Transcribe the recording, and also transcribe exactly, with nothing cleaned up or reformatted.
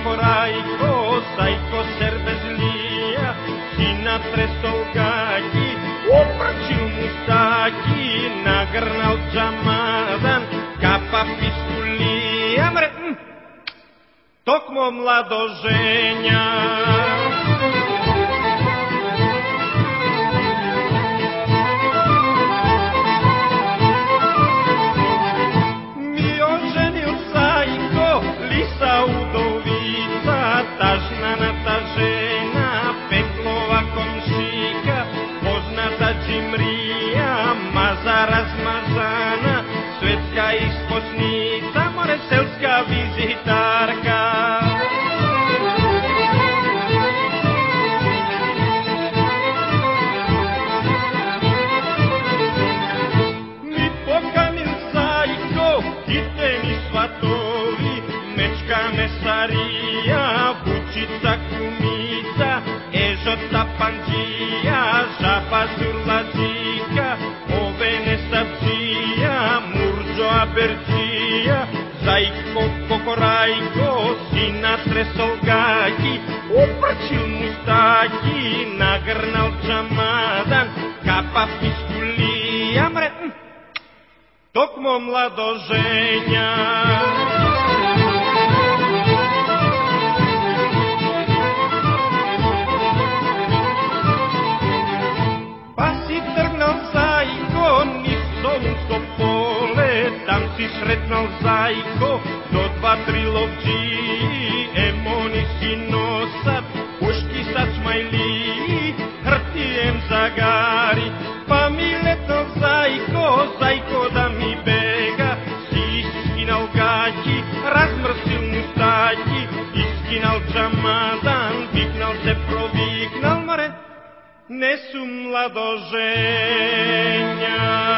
Кокорайко, зайко сербезлија, си натресол гаќи, опрчил мустаки, нагрнал джамадан, капа пистулија, мре, токмо младожења. Удовица, тажнаната жена, петлова комшика, позната джимрија, маза размазана, светска испосница, море селска визитарка. Ми поканил зајко, китени сватови, месарија, бучица кумица, ежота панџија, жаба зурлаџика, овене сапџија, мурџо аберџија, зајко кокорајко, си натресол гаќи, опрчил мустаки, нагрнал джамадан, капа пистулија, мре, токмо младожења. Там си сретнал зајко, до два-три ловџии, емони си носат, пушки са смајли, хртием загари, па ми летнал зајко, зајко да ми бега, си искинал гаќи, размрсил мустаки, искинал джамадан, викнал се провикнал, маре, не сум младожења.